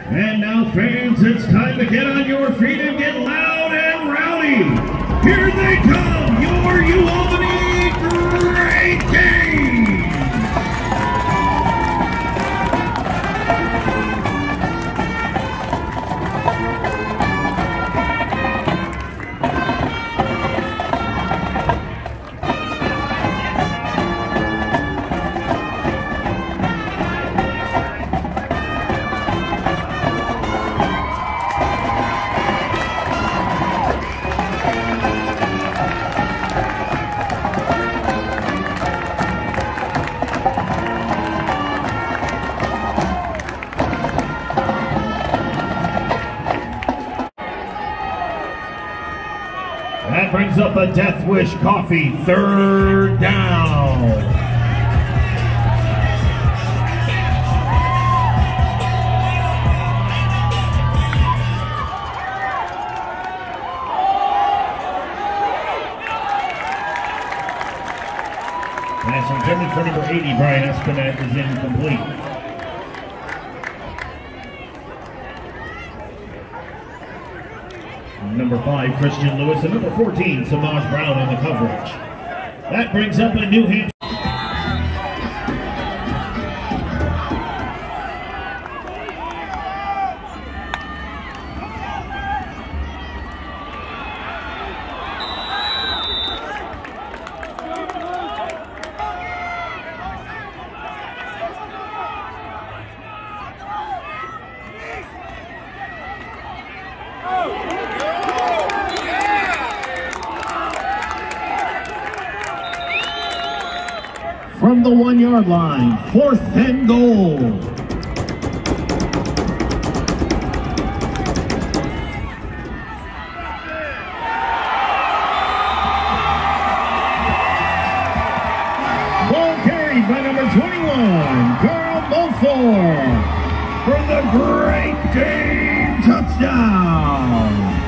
And now, fans, it's time to get on your feet and get loud and rowdy. Here they come, your Albany Great Danes! That brings up a Death Wish Coffee, third down. Pass intended for number 80, Brian Espinette, is incomplete. Number 5, Christian Lewis, and number 14, Samaj Brown on the coverage. That brings up a New Hampshire. From the 1-yard line, 4th and goal. Ball carried by number 21, Carl Beaufort, for the Great Dane touchdown.